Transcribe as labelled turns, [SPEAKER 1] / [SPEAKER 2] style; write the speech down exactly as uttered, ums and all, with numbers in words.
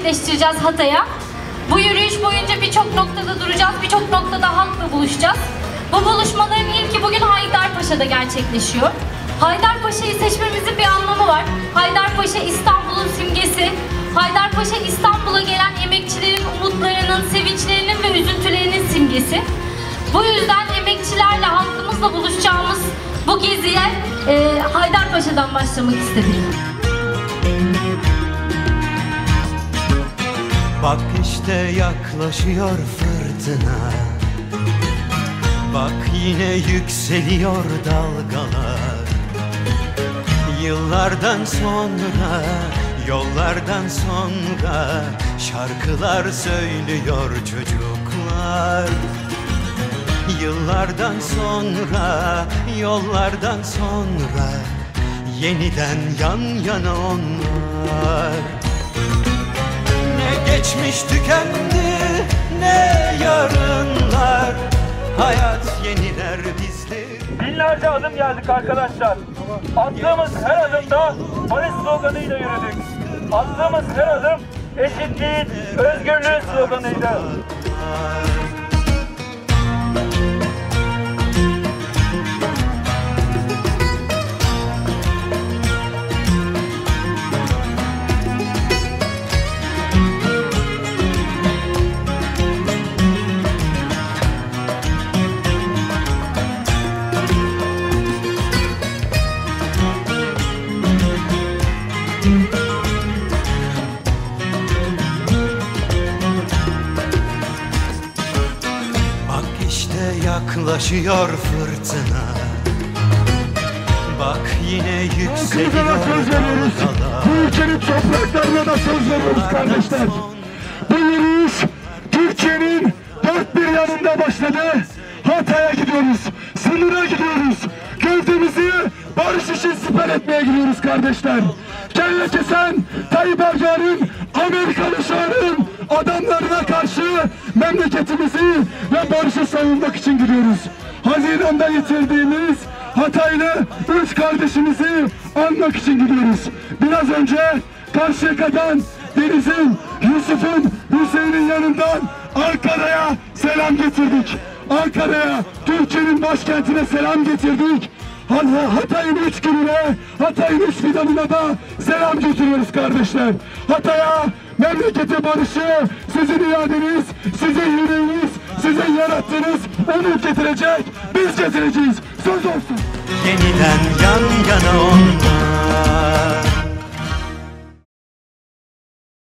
[SPEAKER 1] gerçekleştireceğiz Hatay'a. Bu yürüyüş boyunca birçok noktada duracağız, birçok noktada halkla buluşacağız. Bu buluşmaların ilki bugün Haydarpaşa'da gerçekleşiyor. Haydarpaşa'yı seçmemizin bir anlamı var. Haydarpaşa İstanbul'un simgesi. Haydarpaşa İstanbul'a gelen emekçilerin umutlarının, sevinçlerinin ve üzüntülerinin simgesi. Bu yüzden emekçilerle, halkımızla buluşacağımız bu geziye e, Haydarpaşa'dan başlamak istedim.
[SPEAKER 2] Bak işte yaklaşıyor fırtına, bak yine yükseliyor dalgalar. Yıllardan sonra, yollardan sonra şarkılar söylüyor çocuklar. Yıllardan sonra, yollardan sonra yeniden yan yana onlar. Ne geçmiş tükendi, ne yarınlar, hayat yeniler bizleri.
[SPEAKER 3] Binlerce adım geldik arkadaşlar. Attığımız her adımda barış sloganıyla yürüdük. Attığımız her adım eşitliğin, özgürlüğün sloganıydı.
[SPEAKER 2] Yaklaşıyor fırtına, bak yine yükseliyor dalgalar.
[SPEAKER 4] Bu ülkenin topraklarına da söz veriyoruz kardeşler. Bu yürüyüş Türkiye'nin dört bir yanında başladı. Hatay'a gidiyoruz, sınıra gidiyoruz. Gövdemizi barış için siper etmeye gidiyoruz kardeşler. Kelle kesen Tayyip Erdoğan'ın, Amerikan uşağının adamlarına karşı memleketimizi ve barışı savunmak için gidiyoruz. Haziran'da yitirdiğimiz Hataylı üç kardeşimizi anmak için gidiyoruz. Biraz önce Karşıyaka'dan Deniz'in, Yusuf'un, Hüseyin'in yanından Ankara'ya selam getirdik. Ankara'ya, Türkiye'nin başkentine selam getirdik. Hatay'ın üç gününe, Hatay'ın üç fidanına da selam getiriyoruz kardeşler. Hatay'a, memlekete barışı sizin iradeniz, sizin yüreğiniz, sizin yarattığınız umut getirecek, biz getireceğiz. Söz olsun.
[SPEAKER 2] Yeniden yan yana onlar.